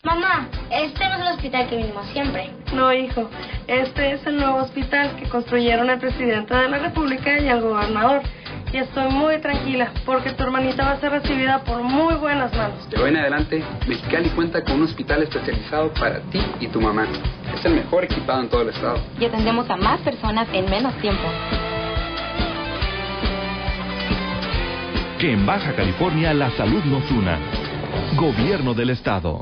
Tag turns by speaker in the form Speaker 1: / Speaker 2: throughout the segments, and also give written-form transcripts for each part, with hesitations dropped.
Speaker 1: Mamá, este no es el hospital que vinimos siempre.
Speaker 2: No, hijo, este es el nuevo hospital que construyeron el presidente de la República y el gobernador. Y estoy muy tranquila porque tu hermanita va a ser recibida por muy buenas manos.
Speaker 3: De hoy en adelante, Mexicali cuenta con un hospital especializado para ti y tu mamá. Es el mejor equipado en todo el estado.
Speaker 4: Y atendemos a más personas en menos tiempo.
Speaker 5: Que en Baja California la salud nos una. Gobierno del Estado.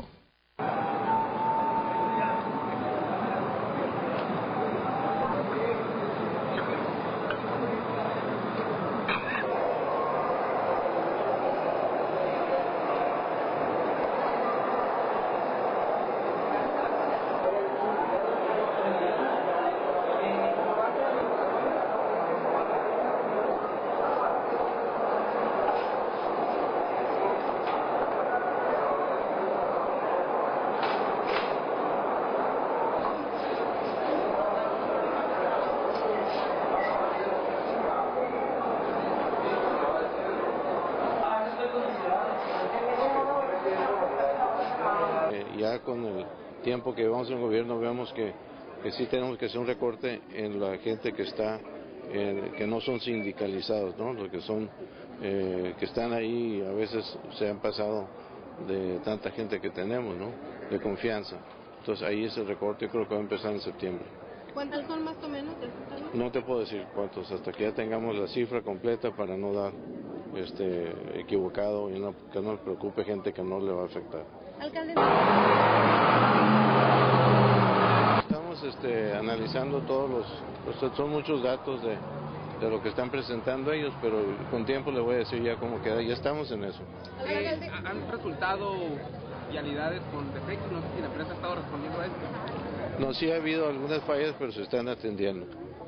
Speaker 6: Ya con el tiempo que llevamos en el gobierno vemos que sí tenemos que hacer un recorte en la gente que está, que no son sindicalizados, ¿no? Los que son, que están ahí a veces se han pasado de tanta gente que tenemos, ¿no? De confianza. Entonces ahí ese recorte yo creo que va a empezar en septiembre.
Speaker 7: ¿Cuántos son más o menos?
Speaker 6: No te puedo decir cuántos, hasta que ya tengamos la cifra completa para no dar equivocado y que no le preocupe gente que no le va a afectar.
Speaker 7: Alcalde.
Speaker 6: Estamos analizando son muchos datos de lo que están presentando ellos, pero con tiempo les voy a decir ya cómo queda, ya estamos en eso.
Speaker 8: ¿Han resultado vialidades con defectos? No sé si la empresa ha estado respondiendo a esto.
Speaker 6: No, sí ha habido algunas fallas, pero se están atendiendo.